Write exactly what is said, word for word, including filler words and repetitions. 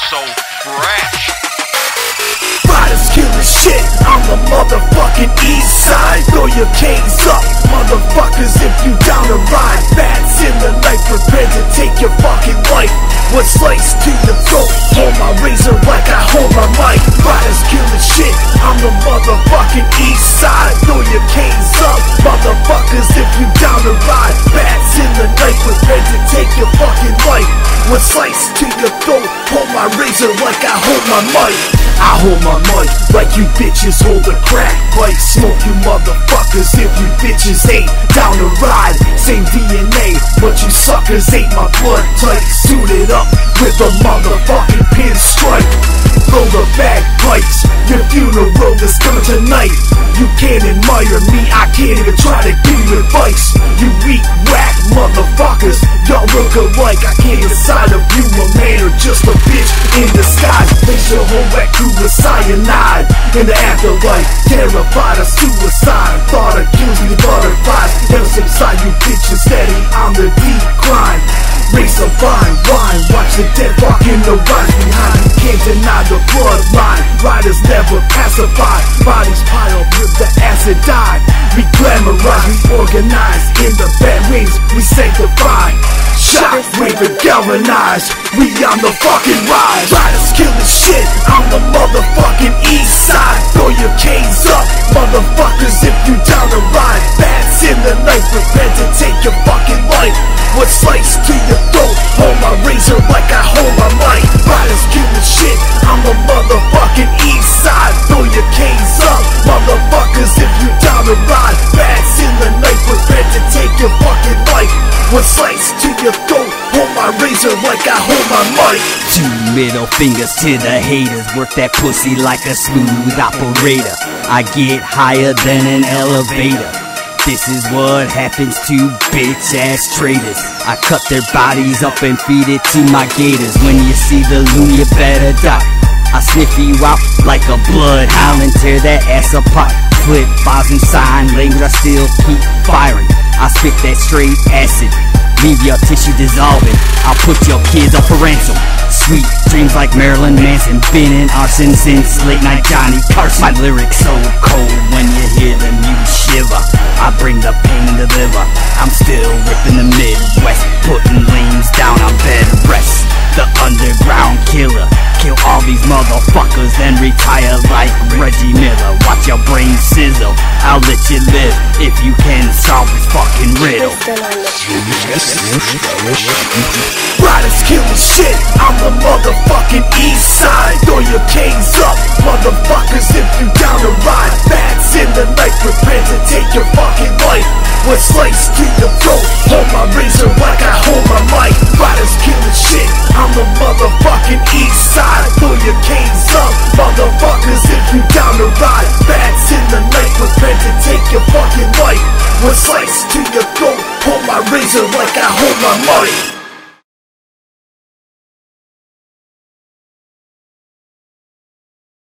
so fresh. Riders killing shit on the motherfucking east side. Throw your canes up, motherfuckers, if you down to ride. Bats in the night, prepared to take your fucking life. What's sliced to your throat? Hold my razor like I hold my mic. Riders killing shit on the motherfucking east side. Throw your canes up, motherfuckers, if you down to ride. Bats in the night, prepared to take your fucking life. What's sliced to your throat? Hold my razor like I hold my mic. I hold my mic like you bitches hold a crack pipe. Smoke you motherfuckers if you bitches ain't down to ride. Same D N A, but you suckers ain't my blood type. Suited up with a motherfucking pinstripe. Throw the bagpipes, your funeral is coming tonight. You can't admire me, I can't even try to give you advice. You weak, whack motherfuckers, y'all look alike. I can't decide if you a man or just a bitch in disguise. Face your whole back to a cyanide in the afterlife. Terrified of suicide, thought of kills me butterflies. Never subside, you bitches steady on the decline. Race a vine, wine, watch the dead walk in the rise behind. You can't deny the bloodline, riders never pacify. Bodies pile with the acid die. We glamorize, we organize, in the bad ways we sanctify. Shock, wave and galvanize, we on the fucking rise. Riders killing shit on the motherfucking east side. Throw your canes up, motherfuckers, if you down to ride. Bats in the night, prepared to take your fucking life. What's sliced to your throat? Hold my razor like I hold my mic. Riders killing shit on the motherfucking east side. Throw your canes up, motherfuckers, if you down to ride. Bats in the night, prepared to take your fucking life. What's sliced to your throat? Hold my razor like I hold my mic. Two middle fingers to the haters. Work that pussy like a smooth operator. I get higher than an elevator. This is what happens to bitch ass traitors. I cut their bodies up and feed it to my gators. When you see the loon, you better die. I sniff you out like a bloodhound and tear that ass apart. Flip files and sign language, I still keep firing. I spit that straight acid, leave your tissue dissolving. I'll put your kids up for ransom. Sweet dreams like Marilyn Manson. Been in arson since late night Johnny Carson. My lyrics so cold when you hear them you shiver. I bring the pain to the liver. I'm still ripping the Midwest, putting lanes down on bed rest. The underground killer, kill all these motherfuckers, then retire like Reggie Miller. Watch your brain sizzle, I'll let you live if you can solve this fucking riddle. Riders killing shit on the motherfucking east side. Throw your canes up, motherfuckers, if you down to ride. Bats in the night, prepared to take your fucking life. What's sliced to your throat? Hold my razor like I hold my mic. Riders killing shit on the motherfucking east side. Throw your canes up, motherfuckers, if you down to ride. Bats in the night, prepared to take your fucking life. What's sliced to your throat? Hold my razor like I hold my mic.